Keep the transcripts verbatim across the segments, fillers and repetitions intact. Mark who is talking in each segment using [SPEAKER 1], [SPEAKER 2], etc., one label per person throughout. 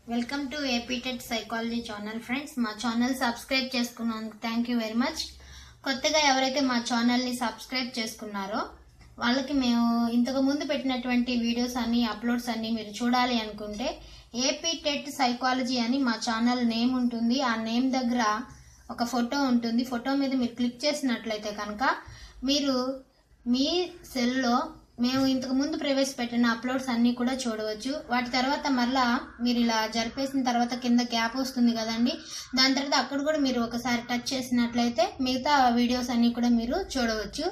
[SPEAKER 1] Welcome to AP TET psychology channel friends. మా ఛానల్ subscribe చేసుకున్నందుకు థ్యాంక్ యూ వెరీ మచ్. కొత్తగా ఎవరైతే మా ఛానల్ని సబ్స్క్రైబ్ చేసుకున్నారో వాళ్ళకి మేము ఇంతకు ముందు పెట్టినటువంటి వీడియోస్ అన్ని అప్లోడ్స్ అన్ని మీరు చూడాలి అనుకుంటే ఏపీ టెట్ సైకాలజీ అని మా ఛానల్ నేమ్ ఉంటుంది. ఆ నేమ్ దగ్గర ఒక ఫోటో ఉంటుంది. ఫోటో మీద మీరు క్లిక్ చేసినట్లయితే కనుక మీరు మీ సెల్లో మేము ఇంతకు ముందు ప్రవేశపెట్టిన అప్లోడ్స్ అన్ని కూడా చూడవచ్చు. వాటి తర్వాత మళ్ళా మీరు ఇలా జరిపేసిన తర్వాత కింద గ్యాప్ వస్తుంది కదండి, దాని తర్వాత అక్కడ కూడా మీరు ఒకసారి టచ్ చేసినట్లయితే మిగతా వీడియోస్ అన్ని కూడా మీరు చూడవచ్చు.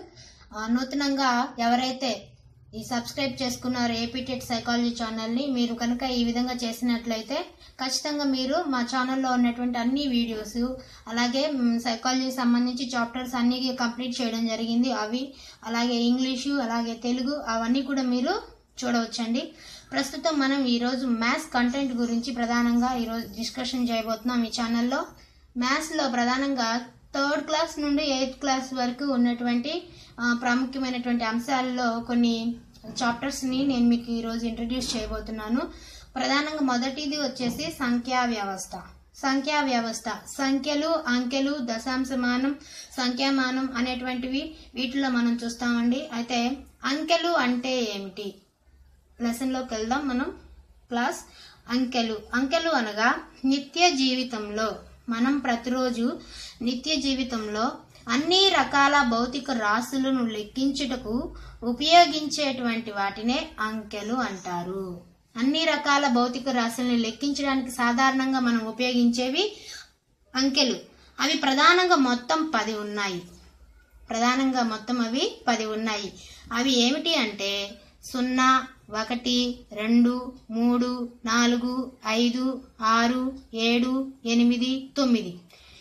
[SPEAKER 1] నూతనంగా ఎవరైతే ఈ సబ్స్క్రైబ్ చేసుకున్నారు ఏపీ టెట్ సైకాలజీ ఛానల్ని, మీరు కనుక ఈ విధంగా చేసినట్లయితే ఖచ్చితంగా మీరు మా ఛానల్లో ఉన్నటువంటి అన్ని వీడియోస్ అలాగే సైకాలజీకి సంబంధించి చాప్టర్స్ అన్ని కంప్లీట్ చేయడం జరిగింది. అవి అలాగే ఇంగ్లీషు అలాగే తెలుగు అవన్నీ కూడా మీరు చూడవచ్చండి. ప్రస్తుతం మనం ఈరోజు మ్యాథ్స్ కంటెంట్ గురించి ప్రధానంగా ఈరోజు డిస్కషన్ చేయబోతున్నాం ఈ ఛానల్లో. మ్యాథ్స్లో ప్రధానంగా థర్డ్ క్లాస్ నుండి ఎయిత్ క్లాస్ వరకు ఉన్నటువంటి ప్రాముఖ్యమైనటువంటి అంశాలలో కొన్ని చాప్టర్స్ని నేను మీకు ఈరోజు ఇంట్రడ్యూస్ చేయబోతున్నాను. ప్రధానంగా మొదటిది వచ్చేసి సంఖ్యా వ్యవస్థ. సంఖ్యా వ్యవస్థ సంఖ్యలు, అంకెలు, దశాంశమానం, సంఖ్యామానం అనేటువంటివి వీటిలో మనం చూస్తామండి. అయితే అంకెలు అంటే ఏమిటి లెసన్లోకి వెళ్దాం మనం. క్లాస్ అంకెలు. అంకెలు అనగా నిత్య జీవితంలో మనం ప్రతిరోజు నిత్య జీవితంలో అన్ని రకాల భౌతిక రాశులను లెక్కించుటకు ఉపయోగించేటువంటి వాటినే అంకెలు అంటారు. అన్ని రకాల భౌతిక రాశులను లెక్కించడానికి సాధారణంగా మనం ఉపయోగించేవి అంకెలు. అవి ప్రధానంగా మొత్తం పది ఉన్నాయి. ప్రధానంగా మొత్తం అవి పది ఉన్నాయి. అవి ఏమిటి అంటే సున్నా, ఒకటి, రెండు, మూడు, నాలుగు, ఐదు, ఆరు, ఏడు, ఎనిమిది, తొమ్మిది.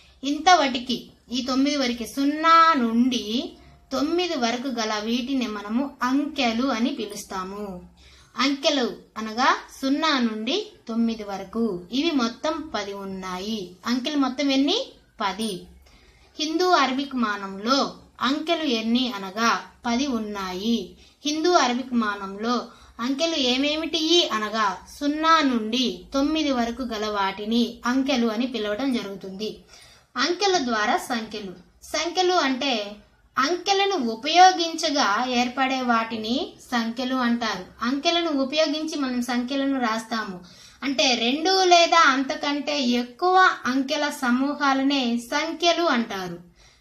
[SPEAKER 1] ఇంతవటికి ఈ తొమ్మిది వరకు సున్నా నుండి తొమ్మిది వరకు గల వీటిని మనము అంకెలు అని పిలుస్తాము. అంకెలు అనగా సున్నా నుండి తొమ్మిది వరకు ఇవి మొత్తం పది ఉన్నాయి. అంకెలు మొత్తం ఎన్ని? పది. హిందూ అరబిక్ మానంలో అంకెలు ఎన్ని అనగా పది ఉన్నాయి. హిందూ అరబిక్ మానంలో అంకెలు ఏమేమిటి అనగా సున్నా నుండి తొమ్మిది వరకు గల వాటిని అంకెలు అని పిలవడం జరుగుతుంది. అంకెల ద్వారా సంఖ్యలు. సంఖ్యలు అంటే అంకెలను ఉపయోగించగా ఏర్పడే వాటిని సంఖ్యలు అంటారు. అంకెలను ఉపయోగించి మనం సంఖ్యలను రాస్తాము. అంటే రెండు లేదా అంతకంటే ఎక్కువ అంకెల సమూహాలనే సంఖ్యలు అంటారు.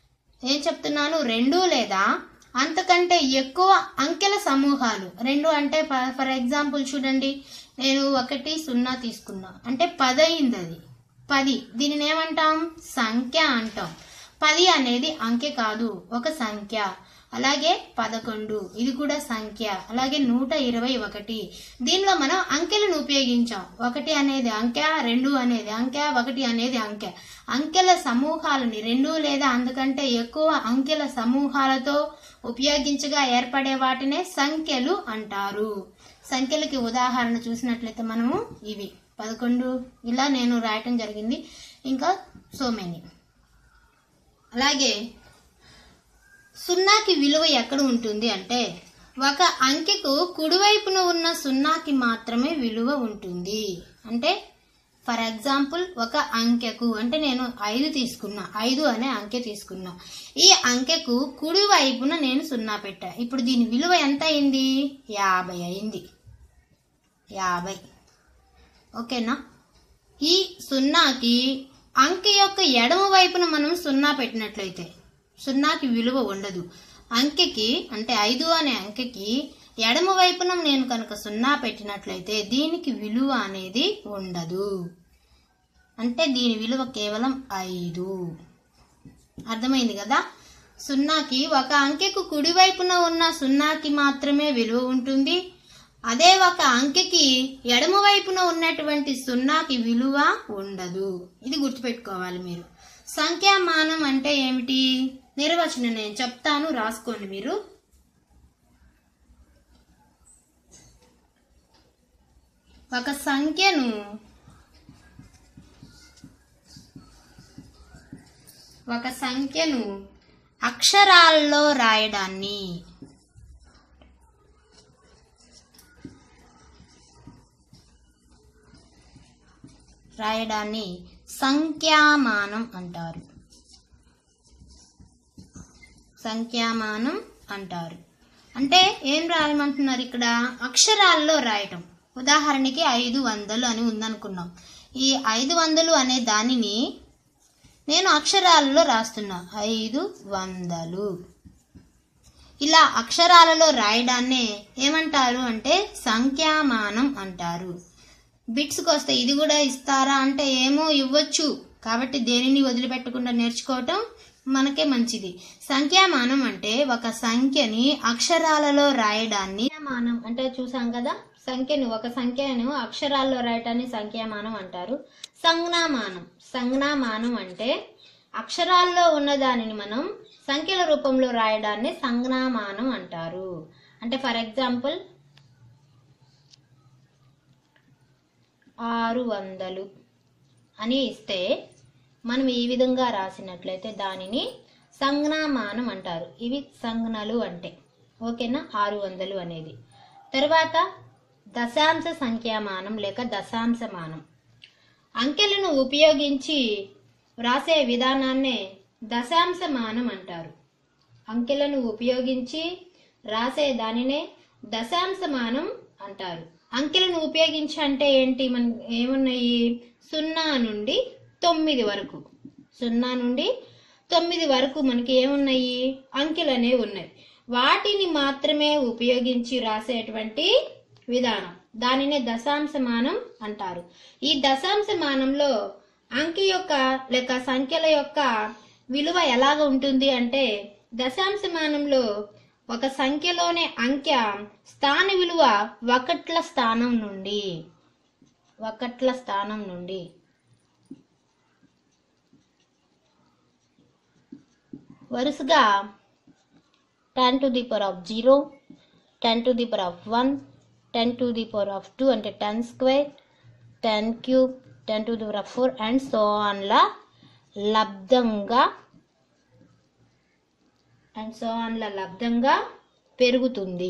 [SPEAKER 1] ఏం చెప్తున్నాను? రెండు లేదా అంతకంటే ఎక్కువ అంకెల సమూహాలు. రెండు అంటే ఫర్ ఎగ్జాంపుల్ చూడండి, నేను ఒకటి సున్నా తీసుకున్నా అంటే పది అయింది. అది పది. దీనిని ఏమంటాం? సంఖ్య అంటాం. పది అనేది అంకె కాదు, ఒక సంఖ్య. అలాగే పదకొండు, ఇది కూడా సంఖ్య. అలాగే నూట ఇరవై ఒకటి, దీనిలో మనం అంకెలను ఉపయోగించాం. ఒకటి అనేది అంకె, రెండు అనేది అంకె, ఒకటి అనేది అంకె. అంకెల సమూహాలని రెండు లేదా అంతకంటే ఎక్కువ అంకెల సమూహాలతో ఉపయోగించగా ఏర్పడే వాటినే సంఖ్యలు అంటారు. సంఖ్యలకి ఉదాహరణ చూసినట్లయితే మనము ఇవి పదకొండు ఇలా నేను రాయటం జరిగింది. ఇంకా సో మెనీ. అలాగే సున్నాకి విలువ ఎక్కడ ఉంటుంది అంటే ఒక అంకెకు కుడివైపున ఉన్న సున్నాకి మాత్రమే విలువ ఉంటుంది. అంటే ఫర్ ఎగ్జాంపుల్ ఒక అంకెకు అంటే నేను ఐదు తీసుకున్నా, ఐదు అనే అంకె తీసుకున్నా. ఈ అంకెకు కుడి వైపున నేను సున్నా పెట్టా. ఇప్పుడు దీని విలువ ఎంత అయింది? యాభై అయింది. యాభై. ఓకేనా? ఈ సున్నాకి అంకె యొక్క ఎడమ వైపున మనం సున్నా పెట్టినట్లయితే సున్నాకి విలువ ఉండదు. అంకెకి అంటే ఐదు అనే అంకెకి ఎడమ వైపున నేను కనుక సున్నా పెట్టినట్లయితే దీనికి విలువ అనేది ఉండదు. అంటే దీని విలువ కేవలం ఐదు. అర్థమైంది కదా? సున్నాకి ఒక అంకెకు కుడివైపున ఉన్న సున్నాకి మాత్రమే విలువ ఉంటుంది. అదే ఒక అంకెకి ఎడమ వైపున ఉన్నటువంటి సున్నాకి విలువ ఉండదు. ఇది గుర్తుపెట్టుకోవాలి మీరు. సంఖ్యామానం అంటే ఏమిటి? నిర్వచనం నేను చెప్తాను, రాసుకోండి మీరు. ఒక సంఖ్యను ఒక సంఖ్యను అక్షరాల్లో రాయడాన్ని రాయడాన్ని సంఖ్యామానం అంటారు. సంఖ్యామానం అంటారు. అంటే ఏం రాయమంటున్నారు ఇక్కడ? అక్షరాల్లో రాయటం. ఉదాహరణకి ఐదు వందలు అని ఉందనుకున్నాం. ఈ ఐదు వందలు అనే దానిని నేను అక్షరాలలో రాస్తున్నా, ఐదు వందలు. ఇలా అక్షరాలలో రాయడాన్నే ఏమంటారు అంటే సంఖ్యామానం అంటారు. బిట్స్కి వస్తే ఇది కూడా ఇస్తారా అంటే ఏమో ఇవ్వచ్చు. కాబట్టి దేనిని వదిలిపెట్టకుండా నేర్చుకోవటం మనకే మంచిది. సంఖ్యామానం అంటే ఒక సంఖ్యని అక్షరాలలో రాయడాన్ని మానం అంటే చూసాం కదా, సంఖ్యను ఒక సంఖ్యను అక్షరాల్లో రాయటాన్ని సంఖ్యామానం అంటారు. సంజ్ఞామానం సంజ్ఞామానం అంటే అక్షరాల్లో ఉన్న దానిని మనం సంఖ్యల రూపంలో రాయడాన్ని సంజ్ఞామానం అంటారు. అంటే ఫర్ ఎగ్జాంపుల్ ఆరు వందలు అని ఇస్తే మనం ఈ విధంగా రాసినట్లయితే దానిని సంజ్ఞామానం అంటారు. ఇవి సంజ్ఞలు అంటే ఓకేనా, ఆరు వందలు అనేది. తర్వాత దశాంశ సంఖ్యామానం లేక దశాంశమానం. అంకెలను ఉపయోగించి వ్రాసే విధానాన్నే దశాంశమానం అంటారు. అంకెలను ఉపయోగించి రాసే దానినే దశాంశమానం అంటారు. అంకెలను ఉపయోగించి అంటే ఏంటి? మన ఏమున్నాయి? సున్నా నుండి తొమ్మిది వరకు, సున్నా నుండి తొమ్మిది వరకు మనకి ఏమున్నాయి? అంకెలు అనేవి ఉన్నాయి. వాటిని మాత్రమే ఉపయోగించి రాసేటువంటి విధానం దానినే దశాంశమానం అంటారు. ఈ దశాంశమానంలో అంకె యొక్క లేక సంఖ్యల యొక్క విలువ ఎలాగ ఉంటుంది అంటే, దశాంశమానంలో ఒక సంఖ్యలోనే అంకె స్థాన విలువ ఒకట్ల స్థానం నుండి ఒకట్ల స్థానం నుండి వరుసగా ten to the power of zero, ten to the power of one, ten to the power of two అంటే ten square, ten cube, ten to the power of four and so on లా లబ్ధంగా and so on లా లబ్ధంగా పెరుగుతుంది.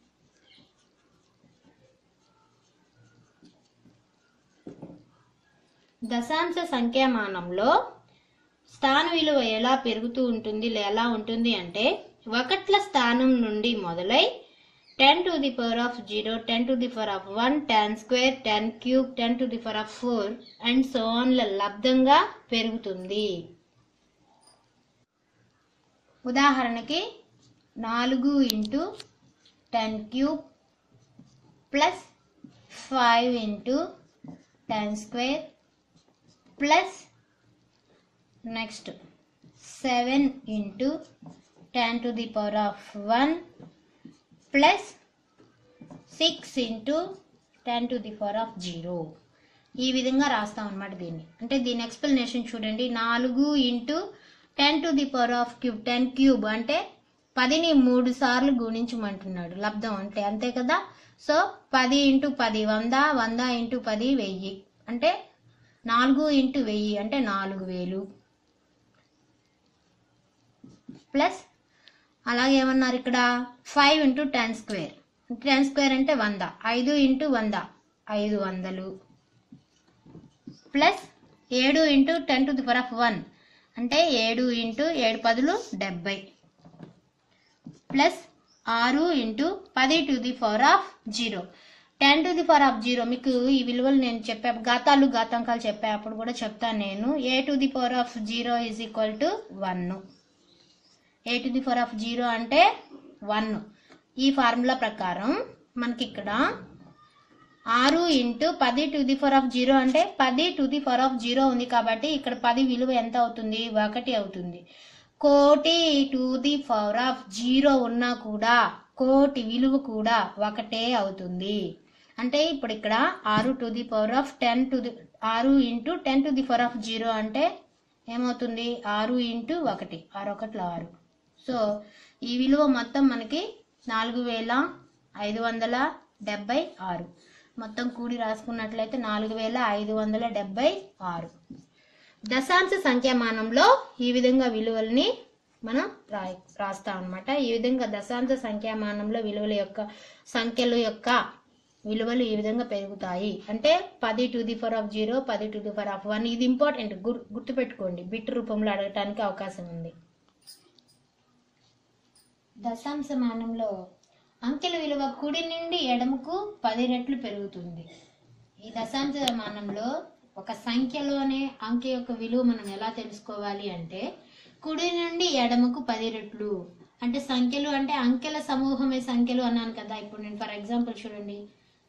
[SPEAKER 1] దశాంశ సంఖ్యామానంలో స్థాన విలువ ఎలా పెరుగుతూ ఉంటుంది ఎలా ఉంటుంది అంటే, ఒకట్ల స్థానం నుండి మొదలై ten to the power of zero, ten to the power of one, ten square, ten cube, ten to the power of four and so on ల లబ్ధంగా పెరుగుతుంది. ఉదాహరణకి నాలుగు into ten cube plus five into ten square plus next seven into ten to the power of one plus six into ten to the power of zero. ఈ విధంగా రాస్తాం అన్నమాట దీన్ని. అంటే దీని ఎక్స్ప్లెనేషన్ చూడండి. నాలుగు into ten to the power of cube, ten cube అంటే పదిని మూడు సార్లు గుణించమంటున్నాడు, లబ్ధం అంటే అంతే కదా. సో పది ఇంటూ పది వంద, వంద ఇంటూ పది వెయ్యి అంటే నాలుగు ఇంటూ వెయ్యి అంటే నాలుగు వేలు ప్లస్ అలాగే ఏమన్నారు ఇక్కడ five into ten square, ten square అంటే వంద, ఐదు ఇంటూ వంద ఐదు వందలు ప్లస్ ఏడు into ten to the power of one అంటే ఏడు ఇంటూ ఏడు పదులు డెబ్బై ప్లస్ ఆరు ఇంటూ పది to the power of zero, ten to the power of zero. మీకు ఈ విలువలు నేను చెప్పా, ఘాతాలు ఘాతాంకాలు చెప్పా అప్పుడు కూడా చెప్తాను నేను. A to the power of zero is equal to one. A to the power of zero అంటే వన్. ఈ ఫార్ములా ప్రకారం మనకి ఇక్కడ ఆరు ఇంటూ పది to the power of zero అంటే పది to the power of zero ఉంది కాబట్టి ఇక్కడ పది విలువ ఎంత అవుతుంది? ఒకటి అవుతుంది. కోటి to the power of zero ఉన్నా కూడా కోటి విలువ కూడా ఒకటే అవుతుంది. అంటే ఇప్పుడు ఇక్కడ ఆరు to the power of ten to the ఆరు into ten to the power of zero అంటే ఏమవుతుంది? ఆరు ఇంటూ ఒకటి, ఆరు ఒకట్ల ఆరు. సో ఈ విలువ మొత్తం మనకి నాలుగు వేల ఐదు వందల డెబ్బై ఆరు. మొత్తం కూడి రాసుకున్నట్లయితే నాలుగు వేల ఐదు వందల డెబ్బై ఆరు. దశాంశ సంఖ్యామానంలో ఈ విధంగా విలువల్ని మనం రా రాస్తాం అన్నమాట. ఈ విధంగా దశాంశ సంఖ్యామానంలో విలువల యొక్క సంఖ్యల యొక్క విలువలు ఈ విధంగా పెరుగుతాయి. అంటే పది to the power of zero, పది to the power of one. ఇది ఇంపార్టెంట్, గుర్తుపెట్టుకోండి. బిట్ రూపంలో అడగటానికి అవకాశం ఉంది. దశాంశ మానంలో అంకెల విలువ కుడి నుండి ఎడమకు పది రెట్లు పెరుగుతుంది. ఈ దశాంశ మానంలో ఒక సంఖ్యలోనే అంకె యొక్క విలువ మనం ఎలా తెలుసుకోవాలి అంటే కుడి నుండి ఎడమకు పది రెట్లు. అంటే సంఖ్యలు అంటే అంకెల సమూహమే సంఖ్యలు అన్నాను కదా. ఇప్పుడు నేను ఫర్ ఎగ్జాంపుల్ చూడండి,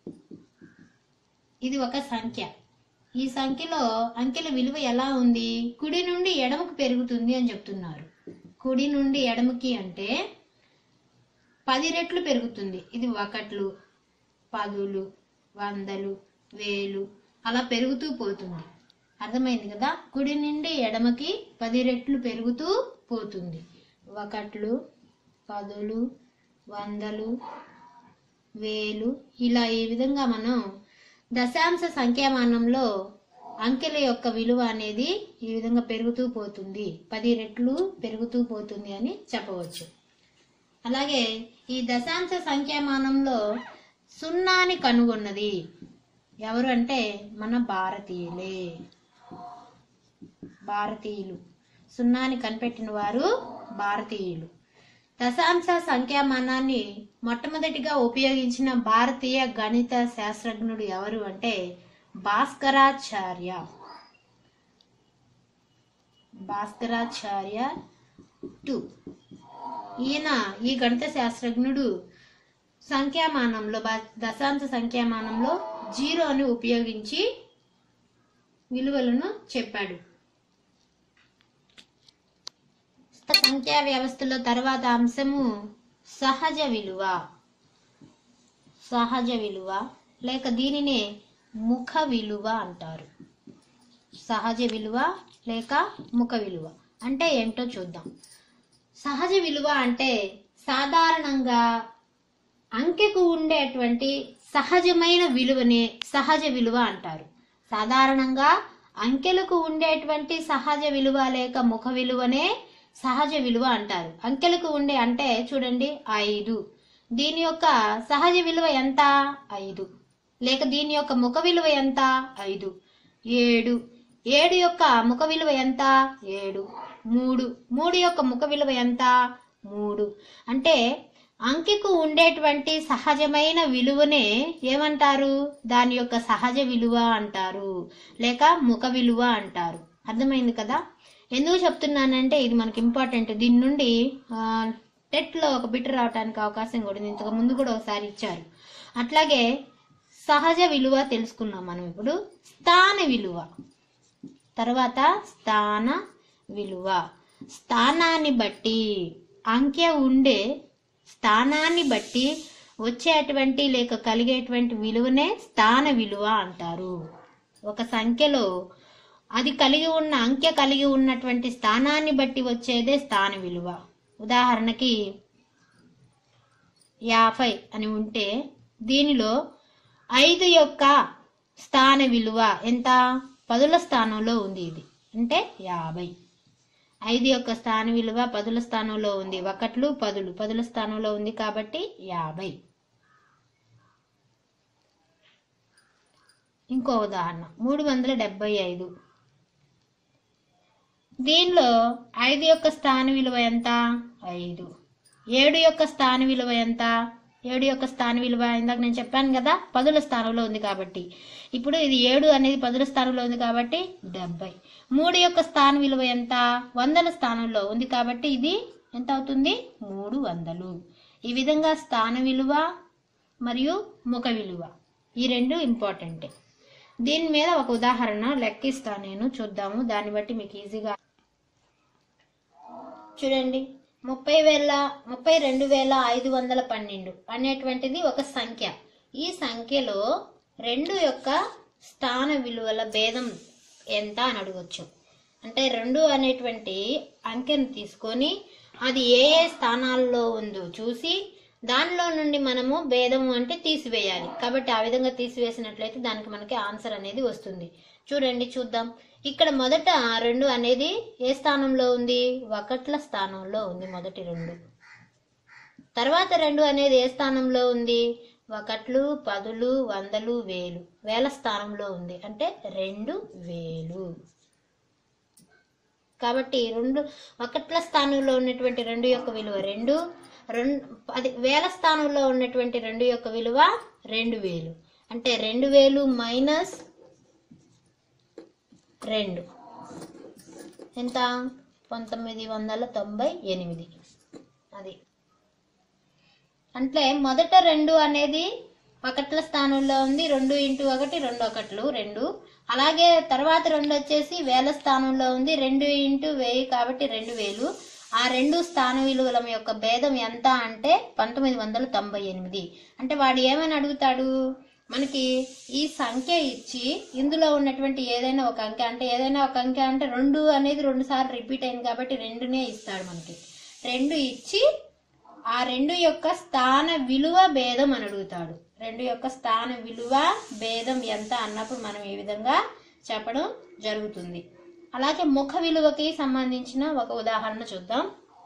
[SPEAKER 1] ఇది ఒక సంఖ్య. ఈ సంఖ్యలో అంకెల విలువ ఎలా ఉంది? కుడి నుండి ఎడమకు పెరుగుతుంది అని చెప్తున్నారు. కుడి నుండి ఎడమకి అంటే పది రెట్లు పెరుగుతుంది. ఇది ఒకట్లు, పదులు, వందలు, వేలు అలా పెరుగుతూ పోతుంది. అర్థమైంది కదా? కుడి నుండి ఎడమకి పది రెట్లు పెరుగుతూ పోతుంది. ఒకట్లు, పదులు, వందలు, వేలు ఇలా ఈ విధంగా మనం దశాంశ సంఖ్యామానంలో అంకెల యొక్క విలువ అనేది ఈ విధంగా పెరుగుతూ పోతుంది, పది రెట్లు పెరుగుతూ పోతుంది అని చెప్పవచ్చు. అలాగే ఈ దశాంశ సంఖ్యామానంలో సున్నాని కనుగొన్నది ఎవరు అంటే మన భారతీయులే. భారతీయులు సున్నాని కనిపెట్టిన వారు భారతీయులు. దశాంశ సంఖ్యామానాన్ని మొట్టమొదటిగా ఉపయోగించిన భారతీయ గణిత శాస్త్రజ్ఞుడు ఎవరు అంటే భాస్కరాచార్య. భాస్కరాచార్య టూ. ఈయన ఈ గణిత శాస్త్రజ్ఞుడు సంఖ్యామానంలో దశాంశ సంఖ్యామానంలో జీరోని ఉపయోగించి విలువలను చెప్పాడు. సంఖ్యా వ్యవస్థలో తర్వాత అంశము సహజ విలువ. సహజ విలువ లేక దీనినే ముఖ విలువ అంటారు. సహజ విలువ లేక ముఖ విలువ అంటే ఏంటో చూద్దాం. సహజ విలువ అంటే సాధారణంగా అంకెకు ఉండేటువంటి సహజమైన విలువనే సహజ విలువ అంటారు. సాధారణంగా అంకెలకు ఉండేటువంటి సహజ విలువ లేక ముఖ విలువనే సహజ విలువ అంటారు. అంకెలకు ఉండే అంటే చూడండి ఐదు, దీని యొక్క సహజ విలువ ఎంత? ఐదు. లేక దీని యొక్క ముఖ విలువ ఎంత? ఐదు. ఏడు, ఏడు యొక్క ముఖ విలువ ఎంత? ఏడు. మూడు, మూడు యొక్క ముఖ విలువ ఎంత? మూడు. అంటే అంకెకు ఉండేటువంటి సహజమైన విలువనే ఏమంటారు? దాని యొక్క సహజ విలువ అంటారు లేక ముఖ విలువ అంటారు. అర్థమైంది కదా? ఎందుకు చెప్తున్నానంటే ఇది మనకి ఇంపార్టెంట్. దీని నుండి టెట్ లో ఒక బిట్ రావడానికి అవకాశం కూడా ఉంది. ఇంతకు ముందు కూడా ఒకసారి ఇచ్చారు. అట్లాగే సహజ విలువ తెలుసుకున్నాం మనం. ఇప్పుడు స్థాన విలువ. తర్వాత స్థాన విలువ. స్థానాన్ని బట్టి అంకె ఉండే స్థానాన్ని బట్టి వచ్చేటువంటి లేక కలిగేటువంటి విలువనే స్థాన విలువ అంటారు. ఒక సంఖ్యలో అది కలిగి ఉన్న అంకె కలిగి ఉన్నటువంటి స్థానాన్ని బట్టి వచ్చేదే స్థాన విలువ. ఉదాహరణకి యాభై అని ఉంటే దీనిలో ఐదు యొక్క స్థాన విలువ ఎంత? పదుల స్థానంలో ఉంది. ఇది అంటే యాభై. ఐదు యొక్క స్థాన విలువ పదుల స్థానంలో ఉంది. ఒకట్లు, పదులు పదుల స్థానంలో ఉంది కాబట్టి యాభై. ఇంకో ఉదాహరణ మూడు వందల డెబ్బై ఐదు. దీనిలో ఐదు యొక్క స్థాన విలువ ఎంత? ఐదు. ఏడు యొక్క స్థాన విలువ ఎంత? ఏడు యొక్క స్థాన విలువ ఇందాక నేను చెప్పాను కదా పదుల స్థానంలో ఉంది కాబట్టి. ఇప్పుడు ఇది ఏడు అనేది పదుల స్థానంలో ఉంది కాబట్టి డెబ్బై. మూడు యొక్క స్థాన విలువ ఎంత? వందల స్థానంలో ఉంది కాబట్టి ఇది ఎంత అవుతుంది? మూడు వందలు. ఈ విధంగా స్థాన విలువ మరియు ముఖ విలువ ఈ రెండు ఇంపార్టెంటే. దీని మీద ఒక ఉదాహరణ లెక్కిస్తా నేను, చూద్దాము. దాన్ని బట్టి మీకు ఈజీగా చూడండి. ముప్పై వేల ముప్పై రెండు వేల ఐదు వందల పన్నెండు అనేటువంటిది ఒక సంఖ్య. ఈ సంఖ్యలో రెండు యొక్క స్థాన విలువల భేదం ఎంత అని అడగొచ్చు. అంటే రెండు అనేటువంటి అంకెను తీసుకొని అది ఏ ఏ స్థానాల్లో ఉందో చూసి దానిలో నుండి మనము భేదము అంటే తీసివేయాలి. కాబట్టి ఆ విధంగా తీసివేసినట్లయితే దానికి మనకి ఆన్సర్ అనేది వస్తుంది. చూడండి చూద్దాం. ఇక్కడ మొదట రెండు అనేది ఏ స్థానంలో ఉంది? ఒకట్ల స్థానంలో ఉంది మొదటి రెండు. తర్వాత రెండు అనేది ఏ స్థానంలో ఉంది? ఒకట్లు, పదులు, వందలు, వేలు వేల స్థానంలో ఉంది అంటే రెండు వేలు. కాబట్టి రెండు ఒకట్ల స్థానంలో ఉన్నటువంటి రెండు యొక్క విలువ రెండు, రెండు అది వేల స్థానంలో ఉన్నటువంటి రెండు యొక్క విలువ రెండు వేలు అంటే రెండు వేలు మైనస్ రెండు ఎంత? పంతొమ్మిది వందల తొంభై ఎనిమిది. అది అంటే మొదట రెండు అనేది ఒకట్ల స్థానంలో ఉంది. రెండు ఇంటూ ఒకటి రెండు ఒకట్లు రెండు. అలాగే తర్వాత రెండు వచ్చేసి వేల స్థానంలో ఉంది. రెండు ఇంటూ వెయ్యి కాబట్టి రెండు వేలు. ఆ రెండు స్థాన విలువల యొక్క భేదం ఎంత అంటే పంతొమ్మిది వందల తొంభై ఎనిమిది. అంటే వాడు ఏమని అడుగుతాడు, మనకి ఈ సంఖ్య ఇచ్చి ఇందులో ఉన్నటువంటి ఏదైనా ఒక అంకె అంటే ఏదైనా ఒక అంకె అంటే రెండు అనేది రెండు సార్లు రిపీట్ అయింది కాబట్టి రెండునే ఇస్తాడు మనకి. రెండు ఇచ్చి ఆ రెండు యొక్క స్థాన విలువ భేదం అని అడుగుతాడు. రెండు యొక్క స్థాన విలువ భేదం ఎంత అన్నప్పుడు మనం ఈ విధంగా చెప్పడం జరుగుతుంది. అలాగే ముఖ విలువకి సంబంధించిన ఒక ఉదాహరణ చూద్దాం.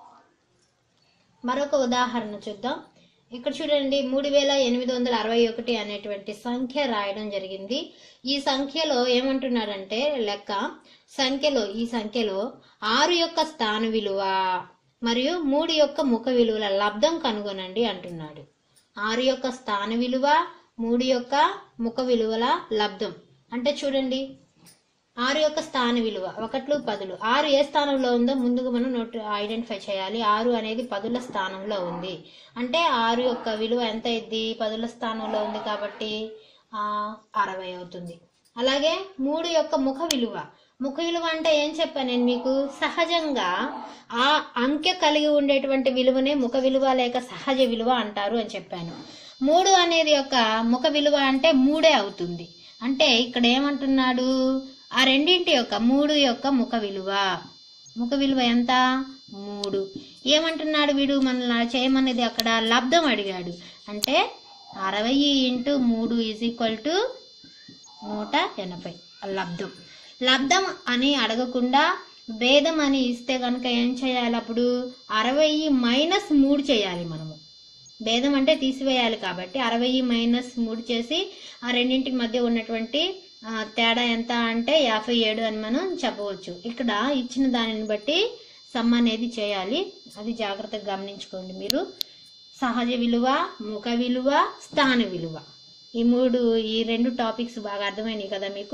[SPEAKER 1] మరొక ఉదాహరణ చూద్దాం. ఇక్కడ చూడండి, మూడు వేల ఎనిమిది వందల అరవై ఒకటి అనేటువంటి సంఖ్య రాయడం జరిగింది. ఈ సంఖ్యలో ఏమంటున్నాడంటే లెక్క సంఖ్యలో ఈ సంఖ్యలో ఆరు యొక్క స్థాన విలువ మరియు మూడు యొక్క ముఖ విలువల లబ్ధం కనుగొనండి అంటున్నాడు. ఆరు యొక్క స్థాన విలువ, మూడు యొక్క ముఖ విలువల లబ్ధం అంటే చూడండి, ఆరు యొక్క స్థాన విలువ ఒకట్లు, పదులు. ఆరు ఏ స్థానంలో ఉందో ముందుగా మనం నోట్ ఐడెంటిఫై చేయాలి. ఆరు అనేది పదుల స్థానంలో ఉంది అంటే ఆరు యొక్క విలువ ఎంత అయింది? పదుల స్థానంలో ఉంది కాబట్టి ఆ అరవై అవుతుంది. అలాగే మూడు యొక్క ముఖ విలువ. ముఖ విలువ అంటే ఏం చెప్పాను నేను మీకు? సహజంగా ఆ అంకె కలిగి ఉండేటువంటి విలువనే ముఖ విలువ లేక సహజ విలువ అంటారు అని చెప్పాను. మూడు అనేది యొక్క ముఖ విలువ అంటే మూడే అవుతుంది. అంటే ఇక్కడ ఏమంటున్నాడు, ఆ రెండింటి యొక్క మూడు యొక్క ముఖ విలువ ముఖ విలువ ఎంత? మూడు. ఏమంటున్నాడు వీడు? మన చేయమనేది అక్కడ లబ్ధం అడిగాడు. అంటే అరవై ఇంటూ మూడు ఈజ్ ఈక్వల్ టు నూట ఎనభై లబ్ధం. లబ్ధం అని అడగకుండా భేదం అని ఇస్తే కనుక ఏం చేయాలి? అప్పుడు అరవై మైనస్ మూడు చేయాలి మనము. భేదం అంటే తీసివేయాలి కాబట్టి అరవై మైనస్ మూడు చేసి ఆ రెండింటి మధ్య ఉన్నటువంటి తేడా ఎంత అంటే యాభై ఏడు అని మనం చెప్పవచ్చు. ఇక్కడ ఇచ్చిన దానిని బట్టి సమ్ అనేది చేయాలి. అది జాగ్రత్తగా గమనించుకోండి మీరు. సహజ విలువ, ముఖ విలువ, స్థాన విలువ ఈ మూడు ఈ రెండు టాపిక్స్ బాగా అర్థమైనాయి కదా మీకు.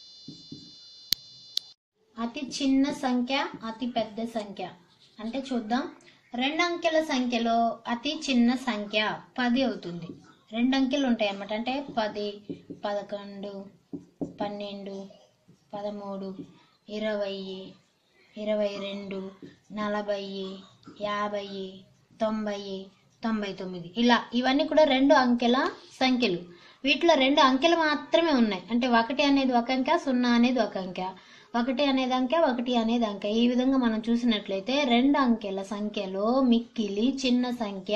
[SPEAKER 1] అతి చిన్న సంఖ్య, అతి పెద్ద సంఖ్య అంటే చూద్దాం. రెండు అంకెల సంఖ్యలో అతి చిన్న సంఖ్య పది అవుతుంది. రెండు అంకెలు ఉంటాయి అన్నమాట. అంటే పది, పదకొండు, పన్నెండు, పదమూడు, ఇరవై, ఇరవై రెండు, నలభై, యాభై, తొంభై, తొంభై తొమ్మిది ఇలా ఇవన్నీ కూడా రెండు అంకెల సంఖ్యలు. వీటిలో రెండు అంకెలు మాత్రమే ఉన్నాయి. అంటే ఒకటి అనేది ఒక అంకె, సున్నా అనేది ఒక అంకె, ఒకటి అనేది అంకె, ఒకటి అనేది అంకె. ఈ విధంగా మనం చూసినట్లయితే రెండు అంకెల సంఖ్యలో మిక్కిలి చిన్న సంఖ్య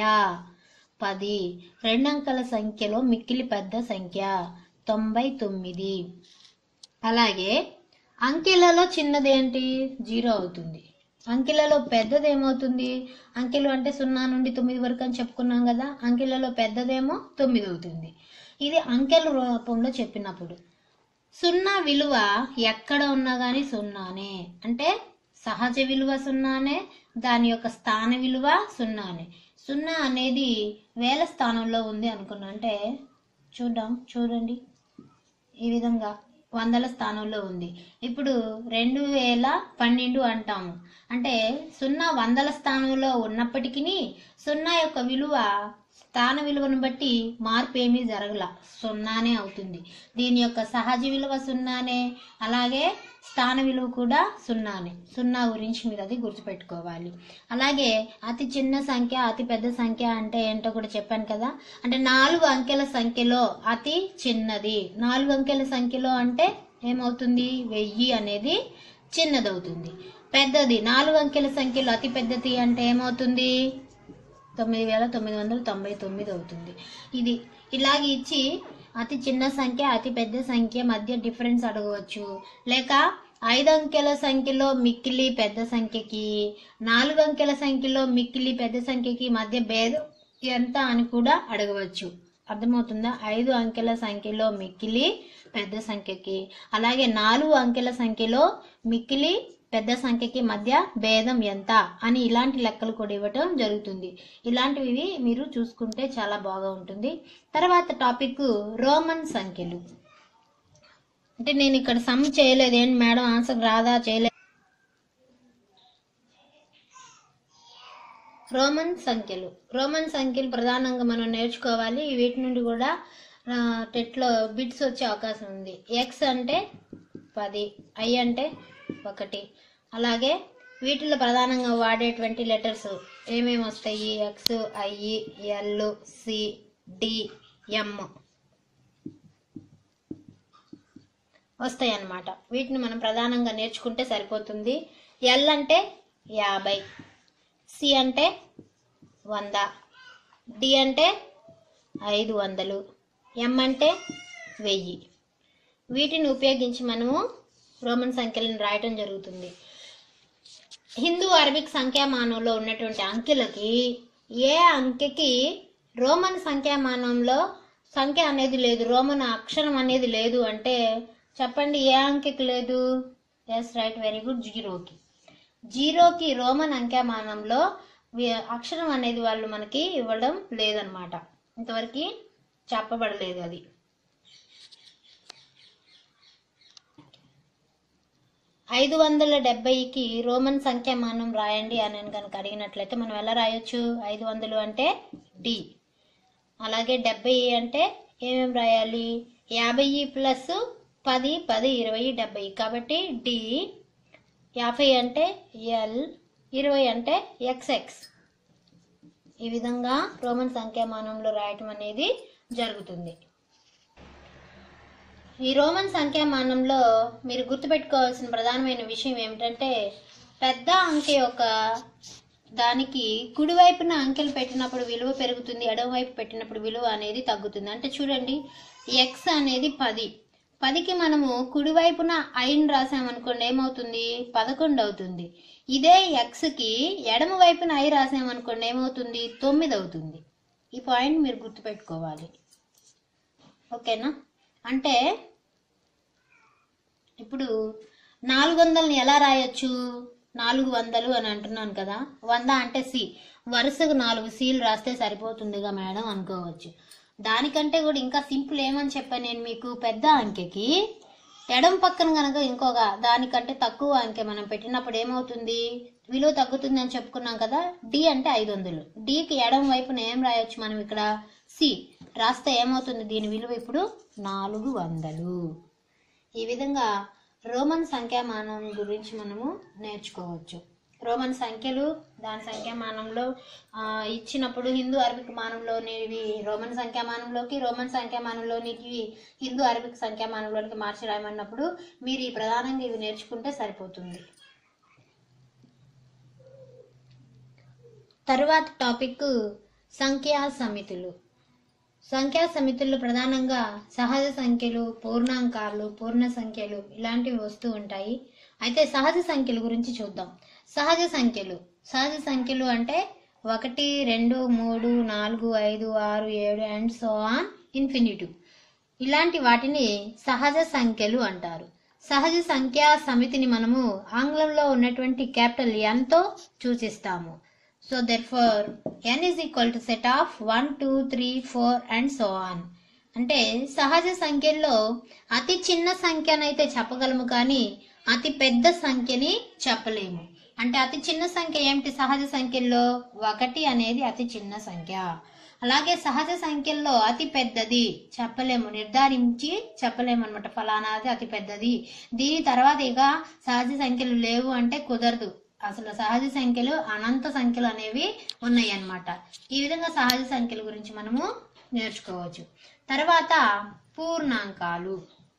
[SPEAKER 1] పది, రెండు అంకెల సంఖ్యలో మిక్కిలి పెద్ద సంఖ్య తొంభై తొమ్మిది. అలాగే అంకెలలో చిన్నది ఏంటి? జీరో అవుతుంది. అంకెలలో పెద్దది ఏమవుతుంది? అంకెలు అంటే సున్నా నుండి తొమ్మిది వరకు అని చెప్పుకున్నాం కదా. అంకెలలో పెద్దదేమో తొమ్మిది అవుతుంది. ఇది అంకెల రూపంలో చెప్పినప్పుడు సున్నా విలువ ఎక్కడ ఉన్నా కానీ సున్నానే. అంటే సహజ విలువ సున్నానే, దాని యొక్క స్థాన విలువ సున్నానే. సున్నా అనేది వేల స్థానంలో ఉంది అనుకున్నా అంటే చూద్దాం, చూడండి ఈ విధంగా వందల స్థానంలో ఉంది. ఇప్పుడు రెండు వేల పన్నెండు అంటాము అంటే సున్నా వందల స్థానంలో ఉన్నప్పటికీ సున్నా యొక్క విలువ స్థాన విలువను బట్టి మార్పు ఏమీ జరగల, సున్నానే అవుతుంది. దీని యొక్క సహజ విలువ సున్నానే, అలాగే స్థాన విలువ కూడా సున్నానే. సున్నా గురించి మీరు అది గుర్తుపెట్టుకోవాలి. అలాగే అతి చిన్న సంఖ్య, అతి పెద్ద సంఖ్య అంటే ఏంటో కూడా చెప్పాను కదా. అంటే నాలుగు అంకెల సంఖ్యలో అతి చిన్నది. నాలుగు అంకెల సంఖ్యలో అంటే ఏమవుతుంది? వెయ్యి అనేది చిన్నదవుతుంది. పెద్దది నాలుగు అంకెల సంఖ్యలో అతి పెద్దది అంటే ఏమవుతుంది? తొమ్మిది వేల తొమ్మిది వందల తొంభై తొమ్మిది అవుతుంది. ఇది ఇలాగ ఇచ్చి అతి చిన్న సంఖ్య, అతి పెద్ద సంఖ్య మధ్య డిఫరెన్స్ అడగవచ్చు. లేక ఐదు అంకెల సంఖ్యలో మిక్కిలి పెద్ద సంఖ్యకి, నాలుగు అంకెల సంఖ్యలో మిక్కిలి పెద్ద సంఖ్యకి మధ్య భేదం ఎంత అని కూడా అడగవచ్చు. అర్థమవుతుందా? ఐదు అంకెల సంఖ్యలో మిక్కిలి పెద్ద సంఖ్యకి, అలాగే నాలుగు అంకెల సంఖ్యలో మిక్కిలి పెద్ద సంఖ్యకి మధ్య భేదం ఎంత అని ఇలాంటి లెక్కలు కూడా ఇవ్వటం జరుగుతుంది. ఇలాంటివి మీరు చూసుకుంటే చాలా బాగా ఉంటుంది. తర్వాత టాపిక్ రోమన్ సంఖ్యలు. అంటే నేను ఇక్కడ సమ్ చేయలేదు, ఏంటి మేడం ఆన్సర్ రాదా, చేయలేదు. రోమన్ సంఖ్యలు రోమన్ సంఖ్యలు ప్రధానంగా మనం నేర్చుకోవాలి. వీటి నుండి కూడా టెట్లో బిట్స్ వచ్చే అవకాశం ఉంది. ఎక్స్ అంటే పది, ఐ అంటే ఒకటి. అలాగే వీటిలో ప్రధానంగా వాడేటువంటి లెటర్స్ ఏమేమి వస్తాయి? X, I, L, C, D, M వస్తాయి అన్నమాట. వీటిని మనం ప్రధానంగా నేర్చుకుంటే సరిపోతుంది. ఎల్ అంటే యాభై, సి అంటే వంద, డి అంటే ఐదు వందలు, ఎం అంటే వెయ్యి. వీటిని ఉపయోగించి మనము రోమన్ సంఖ్యలను రాయటం జరుగుతుంది. హిందూ అరబిక్ సంఖ్యామానంలో ఉన్నటువంటి అంకెలకి ఏ అంకెకి రోమన్ సంఖ్యామానంలో సంఖ్య అనేది లేదు, రోమన్ అక్షరం అనేది లేదు అంటే చెప్పండి, ఏ అంకెకి లేదు? ఎస్, రైట్, వెరీ గుడ్, జీరోకి. జీరోకి రోమన్ అంకెమానంలో అక్షరం అనేది వాళ్ళు మనకి ఇవ్వడం లేదనమాట, ఇంతవరకు చెప్పబడలేదు అది. ఐదు వందల డెబ్బైకి రోమన్ సంఖ్యామానం రాయండి అని కనుక అడిగినట్లయితే మనం ఎలా రాయొచ్చు? ఐదు వందలు అంటే డి, అలాగే డెబ్బై అంటే ఏమేమి రాయాలి? యాభై ప్లస్ పది, పది, ఇరవై, డెబ్బై, కాబట్టి డి. యాభై అంటే ఎల్, ఇరవై అంటే ఎక్స్ఎక్స్. ఈ విధంగా రోమన్ సంఖ్యామానంలో రాయటం అనేది జరుగుతుంది. ఈ రోమన్ సంఖ్యామానంలో మీరు గుర్తుపెట్టుకోవాల్సిన ప్రధానమైన విషయం ఏమిటంటే, పెద్ద అంకె యొక్క దానికి కుడివైపున అంకెలు పెట్టినప్పుడు విలువ పెరుగుతుంది, ఎడమవైపు పెట్టినప్పుడు విలువ అనేది తగ్గుతుంది. అంటే చూడండి, ఎక్స్ అనేది పది, పదికి మనము కుడివైపున ఐన్ రాసామనుకోండి ఏమవుతుంది? పదకొండు అవుతుంది. ఇదే ఎక్స్కి ఎడమ వైపున ఐ రాసామనుకోండి ఏమవుతుంది? తొమ్మిది అవుతుంది. ఈ పాయింట్ మీరు గుర్తుపెట్టుకోవాలి, ఓకేనా? అంటే ఇప్పుడు నాలుగు వందలని ఎలా రాయొచ్చు? నాలుగు వందలు అని అంటున్నాను కదా, వంద అంటే సి, వరుసకు నాలుగు సీలు రాస్తే సరిపోతుందిగా మేడం అనుకోవచ్చు. దానికంటే కూడా ఇంకా సింపుల్ ఏమని చెప్పాను నేను మీకు, పెద్ద అంకెకి ఎడమ పక్కన కనుక ఇంకొక దానికంటే తక్కువ అంకె మనం పెట్టినప్పుడు ఏమవుతుంది? విలువ తగ్గుతుంది అని చెప్పుకున్నాం కదా. డి అంటే ఐదు వందలు, డికి ఎడమ వైపున ఏం రాయొచ్చు మనం ఇక్కడ? సి రాస్తే ఏమవుతుంది? దీని విలువ ఇప్పుడు నాలుగు వందలు. ఈ విధంగా రోమన్ సంఖ్యామానం గురించి మనము నేర్చుకోవచ్చు. రోమన్ సంఖ్యలు దాని సంఖ్యామానంలో ఇచ్చినప్పుడు హిందూ అరబిక్ మానంలోనివి రోమన్ సంఖ్యామానంలోకి, రోమన్ సంఖ్యామానంలోనికి హిందూ అరబిక్ సంఖ్యామానంలోనికి మార్చి రాయమన్నప్పుడు మీరు ఈ ప్రధానంగా ఇవి నేర్చుకుంటే సరిపోతుంది. తరువాత టాపిక్ సంఖ్యా సమితులు. సంఖ్యా సమితుల్లో ప్రధానంగా సహజ సంఖ్యలు, పూర్ణాంకాలు, పూర్ణ సంఖ్యలు ఇలాంటివి వస్తూ ఉంటాయి. అయితే సహజ సంఖ్యల గురించి చూద్దాం. సహజ సంఖ్యలు సహజ సంఖ్యలు అంటే ఒకటి, రెండు, మూడు, నాలుగు, ఐదు, ఆరు, ఏడు అండ్ సో ఆన్ ఇన్ఫినిటివ్, ఇలాంటి వాటిని సహజ సంఖ్యలు అంటారు. సహజ సంఖ్యా సమితిని మనము ఆంగ్లంలో ఉన్నటువంటి క్యాపిటల్ ఎన్ తో సూచిస్తాము. So therefore n is equal to set of one, two, three, four and so on. అంటే సహజ సంఖ్యల్లో అతి చిన్న సంఖ్యనైతే చెప్పగలము కానీ అతి పెద్ద సంఖ్యని చెప్పలేము. అంటే అతి చిన్న సంఖ్య ఏమిటి సహజ సంఖ్యల్లో? ఒకటి అనేది అతి చిన్న సంఖ్య. అలాగే సహజ సంఖ్యల్లో అతి పెద్దది చెప్పలేము, నిర్ధారించి చెప్పలేము అనమాట, ఫలానాది అతి పెద్దది. దీని తర్వాత ఇక సహజ సంఖ్యలు లేవు అంటే కుదరదు. అసలు సహజ సంఖ్యలు అనంత సంఖ్యలు అనేవి ఉన్నాయి అన్నమాట. ఈ విధంగా సహజ సంఖ్యల గురించి మనము నేర్చుకోవచ్చు. తర్వాత పూర్ణాంకాలు.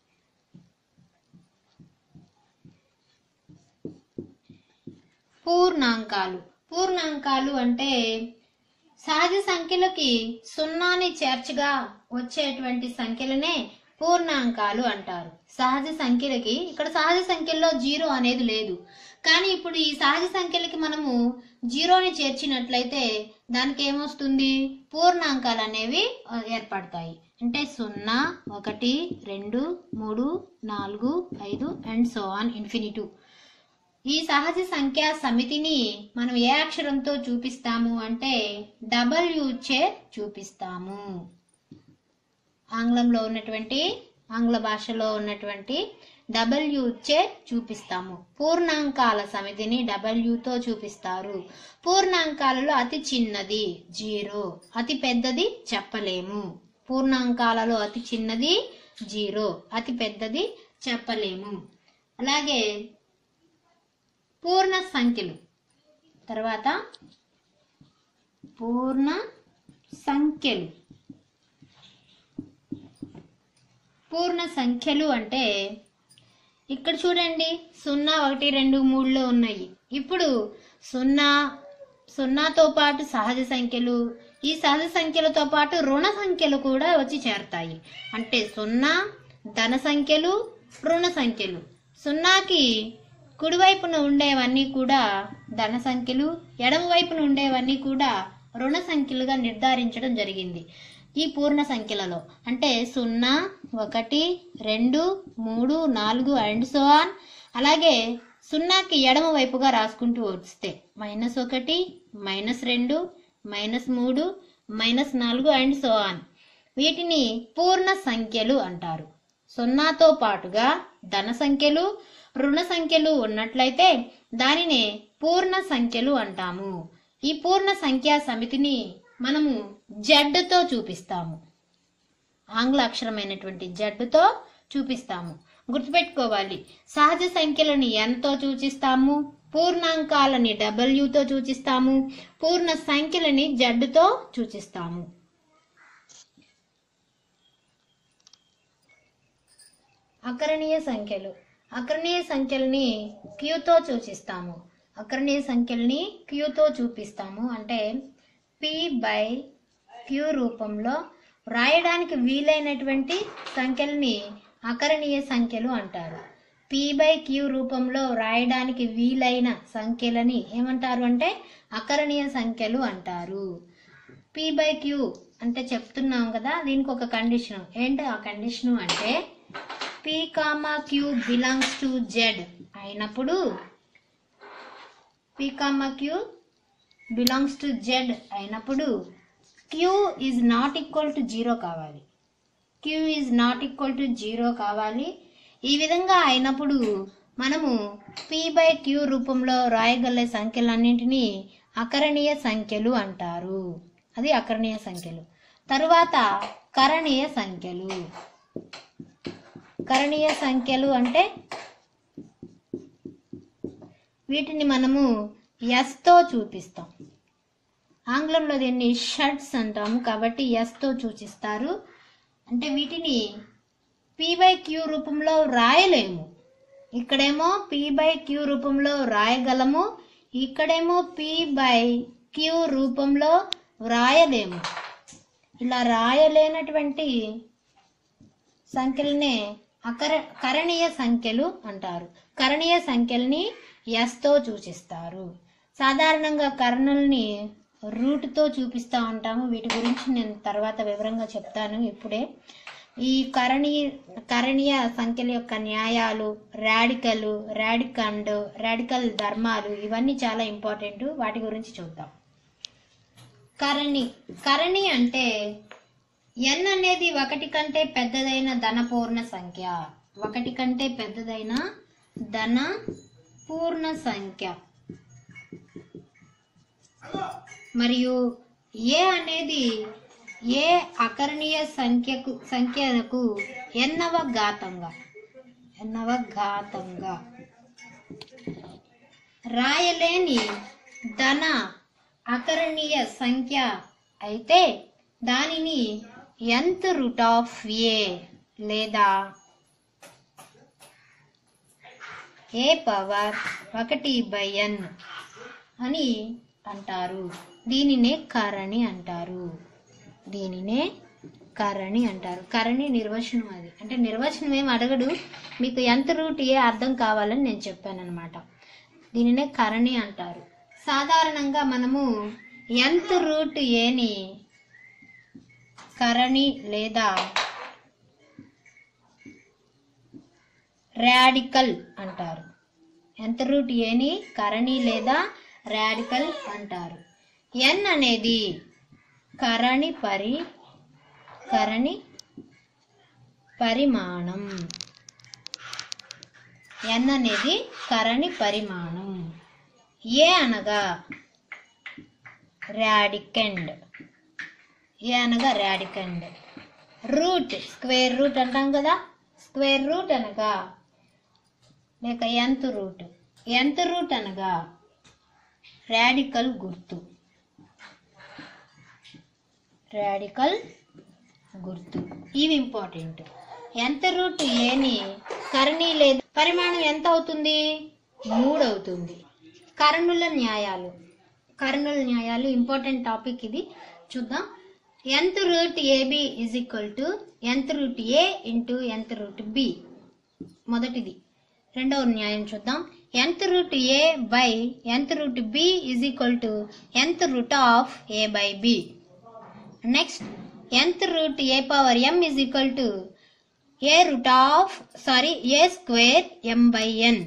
[SPEAKER 1] పూర్ణాంకాలు పూర్ణాంకాలు అంటే సహజ సంఖ్యలకి సున్నాని చేర్చగా వచ్చేటువంటి సంఖ్యలనే పూర్ణాంకాలు అంటారు. సహజ సంఖ్యలకి ఇక్కడ సహజ సంఖ్యల్లో జీరో అనేది లేదు, కానీ ఇప్పుడు ఈ సహజ సంఖ్యలకి మనము జీరోని చేర్చినట్లయితే దానికి ఏమొస్తుంది, పూర్ణాంకాలు అనేవి ఏర్పడతాయి. అంటే సున్నా, ఒకటి, రెండు, మూడు, నాలుగు, ఐదు అండ్ సో ఆన్ ఇన్ఫినిటీ. ఈ సహజ సంఖ్య సమితిని మనం ఏ అక్షరంతో చూపిస్తాము అంటే డబ్ల్యూ చే చూపిస్తాము. ఆంగ్లంలో ఉన్నటువంటి ఆంగ్ల భాషలో ఉన్నటువంటి డబ్ల్యూ చే చూపిస్తాము. పూర్ణాంకాల సమితిని డబ్ల్యూతో చూపిస్తారు. పూర్ణాంకాలలో అతి చిన్నది జీరో, అతి పెద్దది చెప్పలేము. పూర్ణాంకాలలో అతి చిన్నది జీరో, అతి పెద్దది చెప్పలేము. అలాగే పూర్ణ సంఖ్యలు, తర్వాత పూర్ణ సంఖ్యలు. పూర్ణ సంఖ్యలు అంటే ఇక్కడ చూడండి, సున్నా, ఒకటి, రెండు, మూడులో ఉన్నాయి. ఇప్పుడు సున్నా సున్నాతో పాటు సహజ సంఖ్యలు, ఈ సహజ సంఖ్యలతో పాటు రుణ సంఖ్యలు కూడా వచ్చి చేరతాయి. అంటే సున్నా, ధన సంఖ్యలు, రుణ సంఖ్యలు. సున్నాకి కుడివైపున ఉండేవన్నీ కూడా ధన సంఖ్యలు, ఎడమ వైపున ఉండేవన్నీ కూడా రుణ సంఖ్యలుగా నిర్ధారించడం జరిగింది ఈ పూర్ణ సంఖ్యలలో. అంటే సున్నా, ఒకటి, రెండు, మూడు, నాలుగు అండ్ సో ఆన్. అలాగే సున్నాకి ఎడమ వైపుగా రాసుకుంటూ వస్తే మైనస్ ఒకటి, మైనస్ రెండు, మైనస్ మూడు, మైనస్ నాలుగు అండ్ సో ఆన్. వీటిని పూర్ణ సంఖ్యలు అంటారు. సున్నాతో పాటుగా ధన సంఖ్యలు, రుణ సంఖ్యలు ఉన్నట్లయితే దానినే పూర్ణ సంఖ్యలు అంటాము. ఈ పూర్ణ సంఖ్యా సమితిని మనము జడ్తో చూపిస్తాము. ఆంగ్ల అక్షరమైనటువంటి జడ్తో చూపిస్తాము. గుర్తుపెట్టుకోవాలి, సహజ సంఖ్యలని ఎన్తో సూచిస్తాము, పూర్ణాంకాలని డబ్ల్యూతో సూచిస్తాము, పూర్ణ సంఖ్యలని జడ్తో సూచిస్తాము. అకరణీయ సంఖ్యలు, అకరణీయ సంఖ్యల్ని క్యూతో సూచిస్తాము. అకరణీయ సంఖ్యల్ని క్యూతో చూపిస్తాము. అంటే పి బై క్యూ రూపంలో వ్రాయడానికి వీలైనటువంటి సంఖ్యల్ని అకరణీయ సంఖ్యలు అంటారు. పి బై క్యూ రూపంలో వ్రాయడానికి వీలైన సంఖ్యలని ఏమంటారు అంటే అకరణీయ సంఖ్యలు అంటారు. పి బై క్యూ అంటే చెప్తున్నాం కదా, దీనికి ఒక కండిషన్. ఏంటి ఆ కండిషను అంటే P comma Q belongs to Z అయినప్పుడు, P comma Q belongs to Z అయినప్పుడు Q is not equal to zero కావాలి. Q is not equal to zero కావాలి. ఈ విధంగా అయినప్పుడు మనము పి బై క్యూ రూపంలో రాయగల సంఖ్యలన్నింటినీ అకరణీయ సంఖ్యలు అంటారు. అది అకరణీయ సంఖ్యలు. తరువాత కరణీయ సంఖ్యలు. కరణీయ సంఖ్యలు అంటే వీటిని మనము ఎస్తో చూపిస్తాం. ఆంగ్లంలో దీన్ని షర్ట్స్ అంటాము, కాబట్టి ఎస్తో సూచిస్తారు. అంటే వీటిని పి బై క్యూ రూపంలో రాయలేము. ఇక్కడేమో పి బై క్యూ రూపంలో రాయగలము, ఇక్కడేమో పి బై క్యూ రూపంలో వ్రాయలేము. ఇలా రాయలేనటువంటి సంఖ్యలనే అకర కరణీయ సంఖ్యలు అంటారు. కరణీయ సంఖ్యల్ని ఎస్తో సూచిస్తారు. సాధారణంగా కరణుల్ని రూట్తో చూపిస్తూ ఉంటాము. వీటి గురించి నేను తర్వాత వివరంగా చెప్తాను. ఇప్పుడే ఈ కరణీయ కరణీయ సంఖ్యల యొక్క న్యాయాలు, రాడికల్ రాడికండ్ రాడికల్ ధర్మాలు ఇవన్నీ చాలా ఇంపార్టెంట్. వాటి గురించి చూద్దాం. కరణి కరణి అంటే ఎన్ అనేది ఒకటి కంటే పెద్దదైన ధన పూర్ణ సంఖ్య. ఒకటి కంటే పెద్దదైన ధన పూర్ణ సంఖ్య. మరియు ఏ అనేది ఏ అకరణీయ సంఖ్యకు సంఖ్యకు ఎన్నవ ఘాతంగా ఎన్నవ ఘాతంగా రాయలేని ధన అకరణీయ సంఖ్య అయితే దానిని nth రూట్ ఆఫ్ ఏ లేదా ఏ పవర్ ఒకటి బై ఎన్ అని అంటారు. దీనినే కరణి అంటారు. దీనినే కరణి అంటారు. కరణి నిర్వచనం అది. అంటే నిర్వచనం ఏం అడగడు, మీకు ఎంత రూట్ ఏ అర్థం కావాలని నేను చెప్పాను అనమాట. దీనినే కరణి అంటారు. సాధారణంగా మనము nth రూట్ ఏని కరణి లేదా రాడికల్ అంటారు. nth రూట్ ఏని కరణి లేదా రాడికల్ అంటారు. n అనేది కరణి పరి కరణి పరిమాణం. n అనేది కరణి పరిమాణం. a అనగా రాడికండ్. a అనగా రాడికండ్. రూట్ స్క్వేర్ రూట్ అంటాం కదా, స్క్వేర్ రూట్ అనగా లేక nth రూట్. nth రూట్ అనగా రాడికల్ గుర్తు. రాడికల్ గుర్తు ఇవి ఇంపార్టెంట్. nth రూట్ ఏని కరణి లేదా పరిమాణం ఎంత అవుతుంది? మూడు అవుతుంది. కరణుల న్యాయాలు. కరణుల న్యాయాలు ఇంపార్టెంట్ టాపిక్, ఇది చూద్దాం. nth root AB is equal to nth root A into nth root B. మొదటిది. రెండవ న్యాయం చూద్దాం. nth root A by nth root B is equal to nth root of A by B. Next nth root A power m is equal to A root of sorry A square m by n.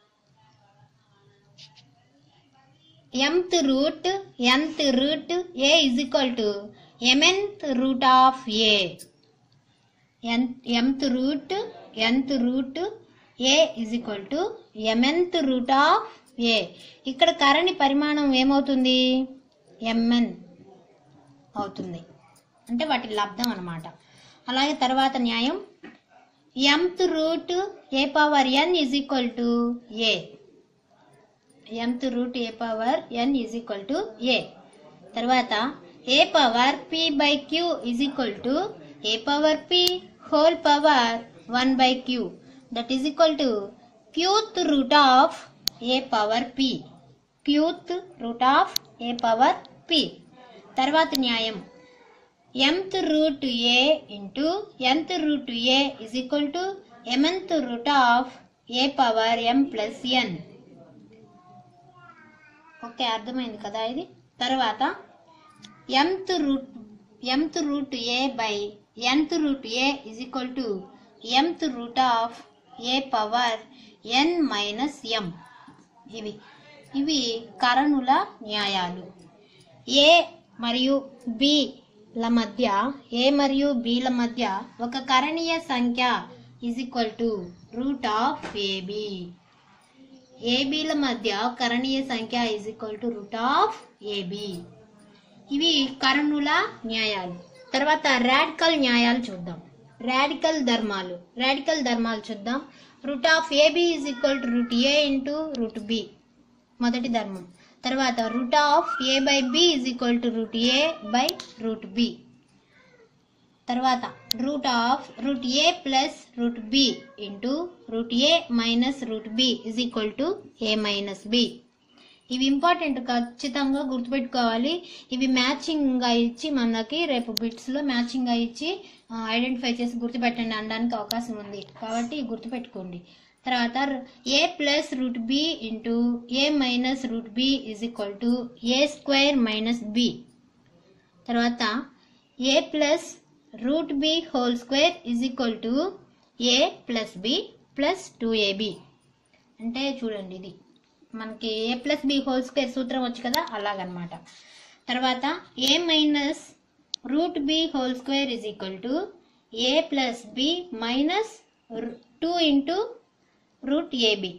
[SPEAKER 1] mth root nth root a is equal to mnth root of a. mth root nth root a is equal to mnth root of a. ఇక్కడ కరణి పరిమాణం ఏమవుతుంది? mn అవుతుంది, అంటే వాటి లబ్ధం అన్నమాట. అలాగే తర్వాత న్యాయం mth root a power n is equal to a. mth root a power n is equal to a. తర్వాత a power p by q is equal to a power p whole power one by q, that is equal to qth root of a power p. qth root of a power p. తర్వాత న్యాయం mth root a into nth root a is equal to mnth root of a power m plus n. Okay, అర్థమైంది కదా ఇది. తర్వాత mth root mth root a by nth root a is equal to mth root of a power n minus m. ఇవి ఇవి కరణుల న్యాయాలు. a మరియు b ల మధ్య a మరియు b ల మధ్య ఒక కరణీయ సంఖ్య is equal to root of ab. ఏబీల మధ్య కరణీయ సంఖ్య is equal to root of AB. ఇవి కరణుల న్యాయాలు. తర్వాత రాడికల్ న్యాయాలు చూద్దాం. రాడికల్ ధర్మాలు. రాడికల్ ధర్మాలు చూద్దాం. Root of AB is equal to root A into root B, మొదటి ధర్మం. తర్వాత root of A by B is equal to root A by root B. తర్వాత root of root A plus root B into root A minus root B is equal to A minus B. ఇవి important, ఖచ్చితంగా గుర్తుపెట్టుకోవాలి. ఇవి మ్యాచింగ్గా ఇచ్చి మనకి రేపు బిట్స్లో మ్యాచింగ్గా ఇచ్చి identify చేసి గుర్తుపెట్టండి అనడానికి అవకాశం ఉంది, కాబట్టి గుర్తుపెట్టుకోండి. తర్వాత A plus root B into A minus root B is equal to A square minus B. తర్వాత A plus root B whole square is equal to A plus B plus two AB. అంటే చూడండి, ఇది మనకి A plus B whole square సూత్రం వచ్చు కదా, అలాగనమాట. తర్వాత A minus root B whole square is equal to A plus B minus two into root AB.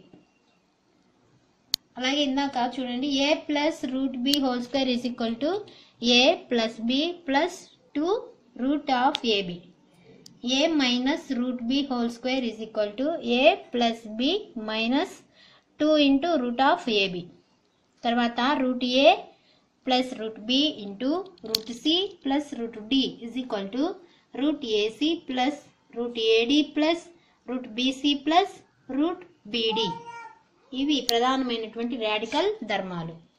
[SPEAKER 1] అలాగే ఇందాక చూడండి, ఏ plus root B whole square is equal to A plus B plus two root of ab. a minus root b whole square is equal to a plus b minus two into root of ab. తర్వాత root a plus root b into root c plus root d is equal to root ac plus root ad plus root bc plus root bd. ఇవి ప్రధానమైనటువంటి radical ధర్మాలు.